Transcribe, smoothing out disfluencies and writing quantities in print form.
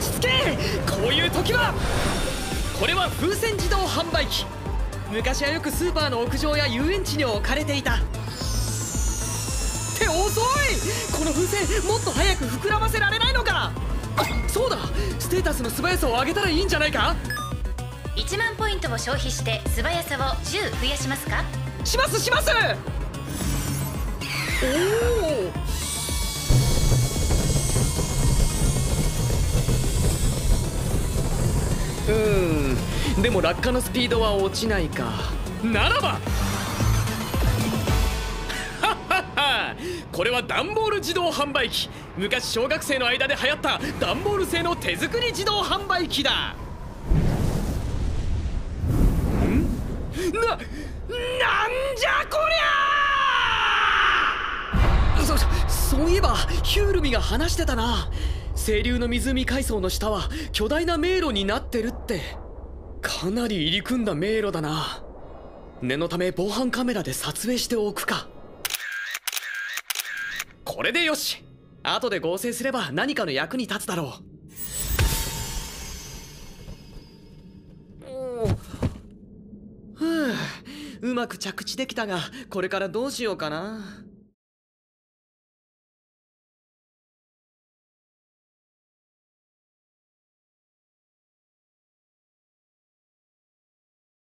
ち着け。こういう時はこれは風船自動販売機。昔はよくスーパーの屋上や遊園地に置かれていた。って遅い。この風船もっと早く膨らませられないのか。あ、そうだ、ステータスの素早さを上げたらいいんじゃないか。 1万ポイントを消費して素早さを10増やしますか。 しますします。おお、でも落下のスピードは落ちないか。ならばこれは段ボール自動販売機。昔小学生の間で流行った段ボール製の手作り自動販売機だ。なんじゃこりゃ。そういえばヒュールミが話してたな。清流の湖階層の下は巨大な迷路になってるって。かなり入り組んだ迷路だな。念のため防犯カメラで撮影しておくか。これでよし。後で合成すれば何かの役に立つだろう。うまく着地できたが、これからどうしようかな。